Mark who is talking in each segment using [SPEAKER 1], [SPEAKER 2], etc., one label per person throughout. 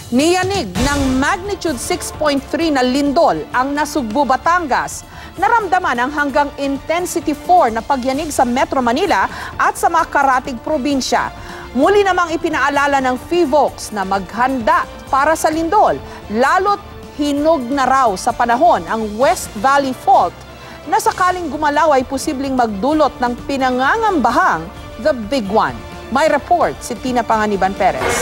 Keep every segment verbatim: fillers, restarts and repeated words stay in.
[SPEAKER 1] Niyanig ng magnitude six point three na lindol ang Nasugbu, Batangas. Naramdaman ang hanggang intensity four na pagyanig sa Metro Manila at sa mga karatig probinsya. Muli namang ipinaalala ng PHIVOLCS na maghanda para sa lindol, lalo't hinog na raw sa panahon ang West Valley Fault na sakaling gumalaw ay posibleng magdulot ng pinangangambahang The Big One. May report si Tina Panganiban Perez.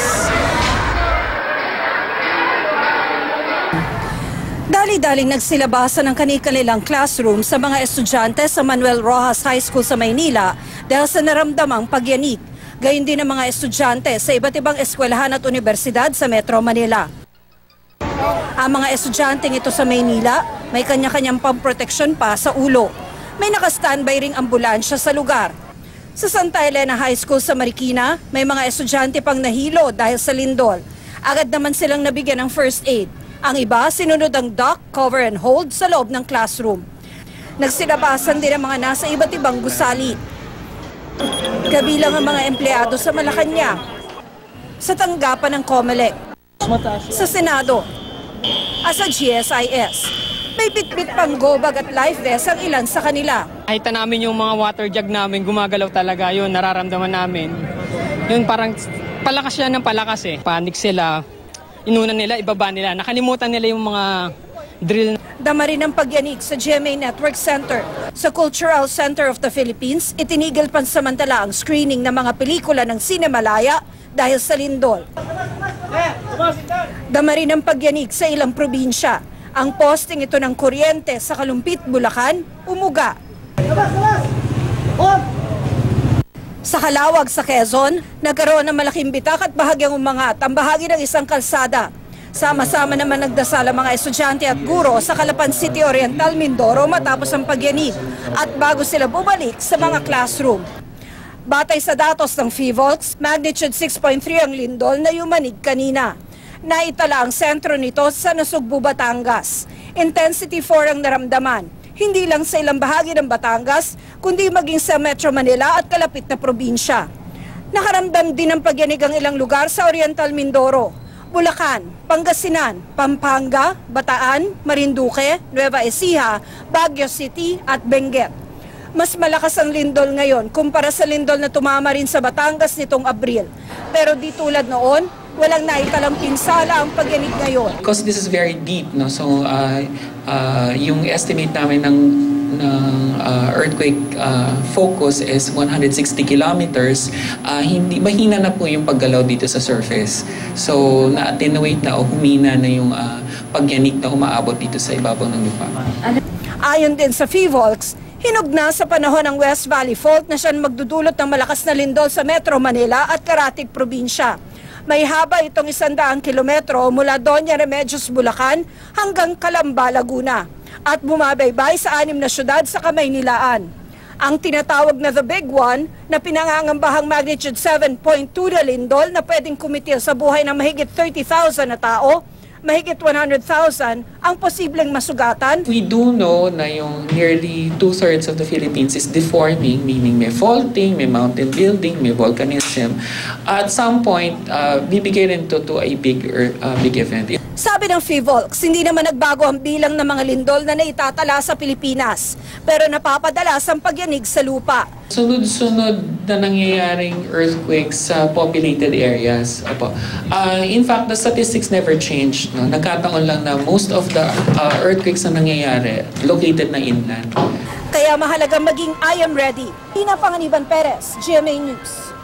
[SPEAKER 2] Dali-daling nagsilabasan ng kani-kanilang classroom sa mga estudyante sa Manuel Rojas High School sa Maynila dahil sa naramdamang pagyanig. Gayun din ang mga estudyante sa iba't ibang eskwelahan at universidad sa Metro Manila. Ang mga estudyanteng ito sa Maynila may kanya-kanyang pamproteksyon pa sa ulo. May naka-standby ring ambulansya sa lugar. Sa Santa Elena High School sa Marikina, may mga estudyante pang nahilo dahil sa lindol. Agad naman silang nabigyan ng first aid. Ang iba, sinunod ang duck, cover and hold sa loob ng classroom. Nagsilabasan din ang mga nasa iba't ibang gusali. Kabilang ang mga empleyado sa Malacanang, sa tanggapan ng COMELEC, sa Senado, at sa G S I S. May bitbit pang gobag at life vest ang ilan sa kanila.
[SPEAKER 3] Nakita namin yung mga water jug namin, gumagalaw talaga yun, nararamdaman namin. Yun parang palakas yan ng palakas eh. Panic sila. Inuna nila, ibaba nila. Nakalimutan nila yung mga drill.
[SPEAKER 2] Dama rin ang pagyanig sa G M A Network Center. Sa Cultural Center of the Philippines, itinigil pansamantala ang screening ng mga pelikula ng Sinemalaya dahil sa lindol. Dama rin ang pagyanig sa ilang probinsya. Ang posting ito ng kuryente sa Kalumpit, Bulacan, umuga. Sa Calawag sa Quezon, nagkaroon ng malaking bitak at bahagyang umangat ang bahagi ng isang kalsada. Sama-sama naman nagdasal ang mga estudyante at guro sa Calapan City Oriental, Mindoro matapos ang pagyanig at bago sila bumalik sa mga classroom. Batay sa datos ng PHIVOLCS, magnitude six point three ang lindol na yumanig kanina. Naitala ang sentro nito sa Nasugbu, Batangas. Intensity four ang naramdaman. Hindi lang sa ilang bahagi ng Batangas, kundi maging sa Metro Manila at kalapit na probinsya. Nakaramdam din ng pagyanig ang ilang lugar sa Oriental Mindoro, Bulacan, Pangasinan, Pampanga, Bataan, Marinduque, Nueva Ecija, Baguio City at Benguet. Mas malakas ang lindol ngayon kumpara sa lindol na tumama rin sa Batangas nitong Abril. Pero di tulad noon, walang naitalang pinsala ang pagyanig ngayon.
[SPEAKER 4] Because this is very deep, no? So uh, uh, yung estimate namin ng, ng uh, earthquake uh, focus is one hundred sixty kilometers. Uh, hindi, mahina na po yung paggalaw dito sa surface. So na-attenuate na o humina na yung uh, pagyanig na umaabot dito sa ibabaw ng lupa.
[SPEAKER 2] Ayon din sa PHIVOLCS, hinog na sa panahon ng West Valley Fault na siyang magdudulot ng malakas na lindol sa Metro Manila at Karatig Probinsya. May haba itong isandaang kilometro mula Doña Remedios, Bulacan hanggang Calamba, Laguna at bumabaybay sa anim na syudad sa Kamaynilaan. Ang tinatawag na The Big One na pinangangambahang magnitude seven point two na lindol na pwedeng kumitil sa buhay ng mahigit thirty thousand na tao, mahigit one hundred thousand ang posibleng masugatan.
[SPEAKER 4] We do know na yung nearly two-thirds of the Philippines is deforming, meaning may faulting, may mountain building, may volcanism. At some point, uh, bibigay rin to, to a big, uh, big event.
[SPEAKER 2] Sabi ng PHIVOLCS, hindi naman nagbago ang bilang ng mga lindol na naitatala sa Pilipinas, pero napapadalas ang pagyanig sa lupa.
[SPEAKER 4] Sunod-sunod na nangyayaring earthquakes sa populated areas. Opo. Uh, in fact, the statistics never changed. No? Nagkataon lang na most of the uh, earthquakes na nangyayari located na inland.
[SPEAKER 2] Kaya mahalagang maging I am ready. Tina Panganiban Perez, G M A News.